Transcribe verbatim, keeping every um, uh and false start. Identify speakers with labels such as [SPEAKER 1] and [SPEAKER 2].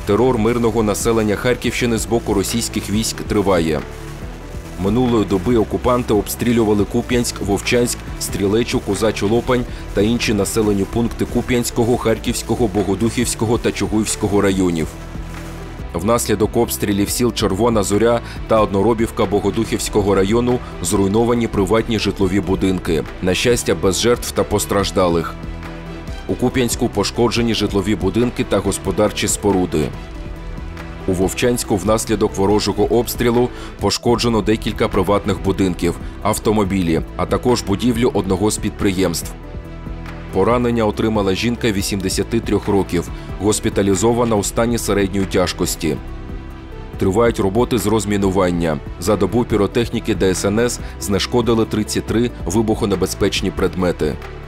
[SPEAKER 1] терор мирного населення Харківщини з боку російських військ триває. Минулої доби окупанти обстрілювали Куп'янськ, Вовчанськ, Стрілечу, Козачу Лопань та інші населені пункти Куп'янського, Харківського, Богодухівського та Чугуївського районів. Внаслідок обстрілів сіл Червона Зоря та Одноробівка Богодухівського району зруйновані приватні житлові будинки. На щастя, без жертв та постраждалих. У Куп'янську пошкоджені житлові будинки та господарчі споруди. У Вовчанську внаслідок ворожого обстрілу пошкоджено декілька приватних будинків, автомобілі, а також будівлю одного з підприємств. Поранення отримала жінка вісімдесяти трьох років, госпіталізована у стані середньої тяжкості. Тривають роботи з розмінування. За добу піротехніки Де Ес Ен Ес знешкодили тридцять три вибухонебезпечні предмети.